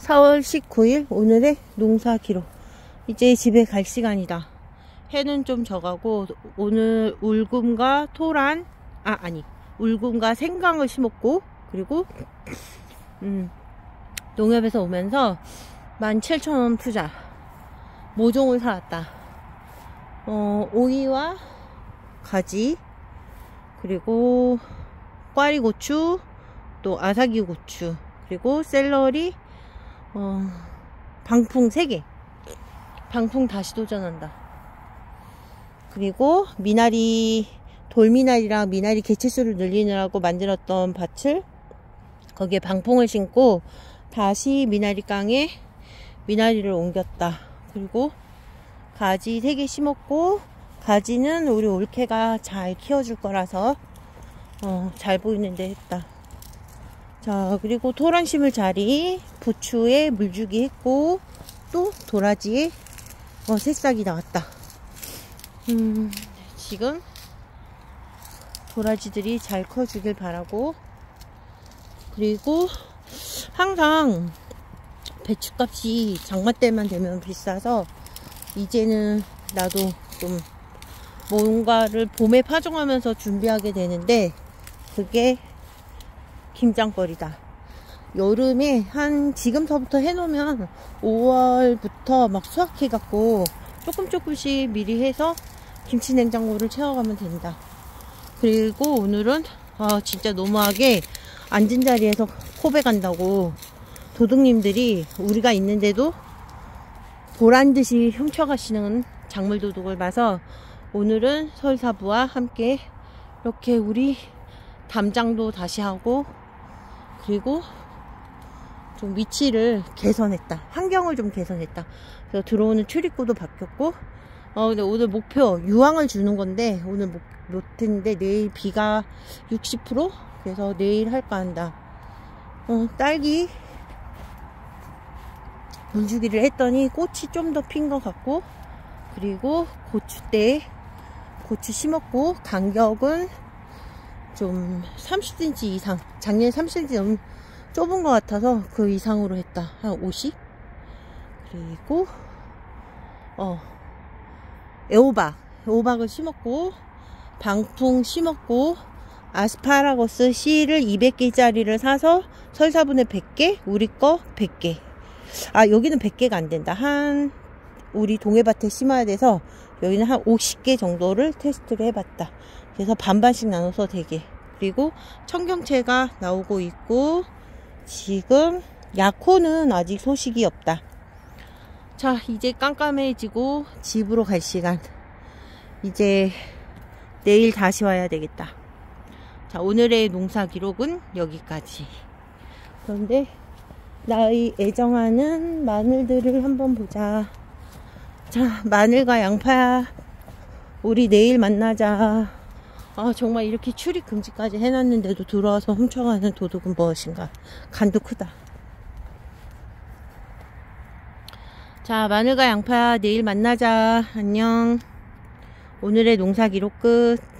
4월 19일 오늘의 농사 기록. 이제 집에 갈 시간이다. 해는 좀 져가고 오늘 울금과 토란 울금과 생강을 심었고, 그리고 농협에서 오면서 17,000원 투자 모종을 사왔다. 오이와 가지, 그리고 꽈리고추, 또 아사기고추, 그리고 샐러리, 방풍 3개. 방풍 다시 도전한다. 그리고 미나리, 돌미나리랑 미나리 개체수를 늘리느라고 만들었던 밭을 거기에 방풍을 심고 다시 미나리깡에 미나리를 옮겼다. 그리고 가지 3개 심었고, 가지는 우리 올케가 잘 키워줄 거라서 잘 보이는데 했다. 자, 그리고 토란 심을 자리 부추에 물주기 했고, 또 도라지에 새싹이 나왔다. 지금 도라지들이 잘 커주길 바라고. 그리고 항상 배추값이 장마 때만 되면 비싸서 이제는 나도 좀 뭔가를 봄에 파종하면서 준비하게 되는데, 그게 김장거리다. 여름에 지금서부터 해놓으면 5월부터 막 수확해갖고 조금씩 미리 해서 김치 냉장고를 채워가면 된다. 그리고 오늘은 진짜 너무하게 앉은 자리에서 코베간다고 도둑님들이 우리가 있는데도 보란듯이 훔쳐가시는 작물도둑을 봐서 오늘은 설사부와 함께 이렇게 우리 담장도 다시 하고, 그리고 좀 위치를 개선했다. 환경을 좀 개선했다. 그래서 들어오는 출입구도 바뀌었고, 근데 오늘 목표 유황을 주는 건데 오늘 못했는데 내일 비가 60%? 그래서 내일 할까 한다. 딸기 물주기를 했더니 꽃이 좀 더 핀 것 같고, 그리고 고추대 고추 심었고, 간격은 좀 30cm 이상, 작년에 30cm 너무 좁은 것 같아서 그 이상으로 했다. 한 50? 그리고 애호박을 심었고, 방풍 심었고, 아스파라거스 씨를 200개짜리를 사서 설사분에 100개, 우리 거 100개. 여기는 100개가 안 된다. 우리 동해밭에 심어야 돼서 여기는 한 50개 정도를 테스트를 해봤다. 그래서 반반씩 나눠서 되게. 그리고 청경채가 나오고 있고, 지금 약호는 아직 소식이 없다. 자, 이제 깜깜해지고 집으로 갈 시간. 이제 내일 다시 와야 되겠다. 자, 오늘의 농사 기록은 여기까지. 그런데 나의 애정하는 마늘들을 한번 보자. 자, 마늘과 양파야, 우리 내일 만나자. 정말 이렇게 출입 금지까지 해놨는데도 들어와서 훔쳐가는 도둑은 무엇인가. 간도 크다. 자, 마늘과 양파야, 내일 만나자. 안녕. 오늘의 농사 기록 끝.